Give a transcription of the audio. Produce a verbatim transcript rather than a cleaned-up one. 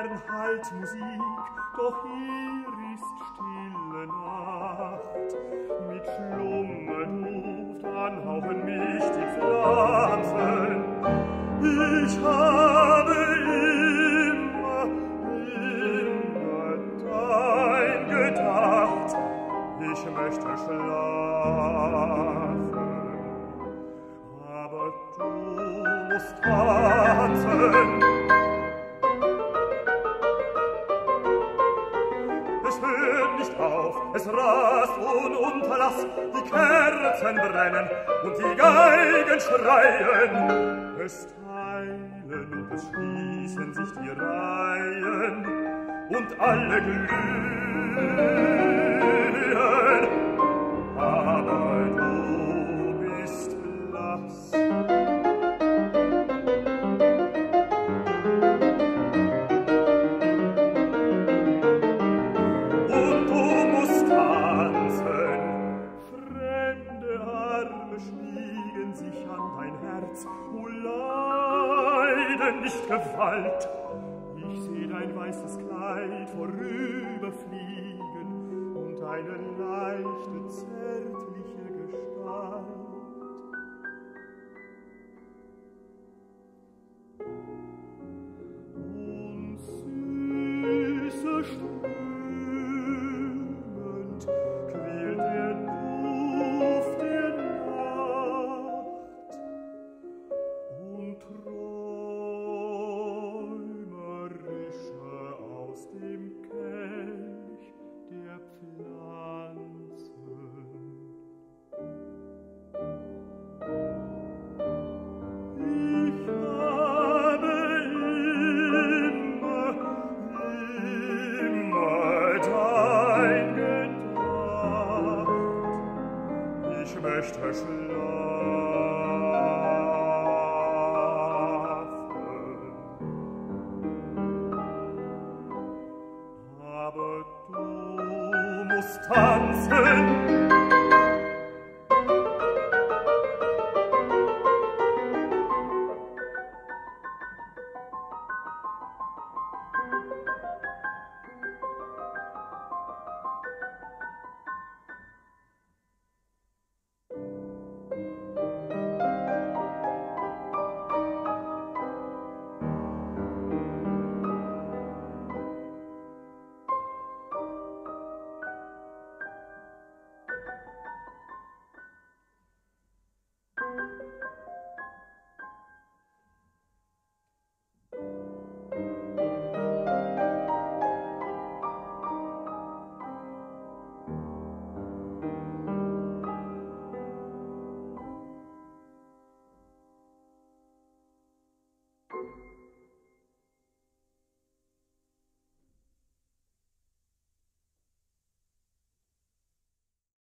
gern halt Musik, doch hier ist stille Nacht. Mit Schlummerduft anhauchen mich die Pflanzen. Ich habe immer, immer dein gedacht. Ich möchte schlafen, aber du musst tanzen. Es hört nicht auf, es rast ununterlass, die Kerzen brennen und die Geigen schreien. Es teilen und es schließen sich die Reihen und alle glühen, aber du bist blass. Und du musst tanzen. Fremde Arme schmiegen sich an dein Herz, o leiden nicht Gewalt. Ich seh dein weißes Kleid vorüberfliegen und eine leichte, zärtliche Gestalt. Und süße strömend quält der Duft der Nacht und träumerische aus dem Kelch der Pflanzen. Ich habe immer, immer dein gedacht. Ich möchte schlafen.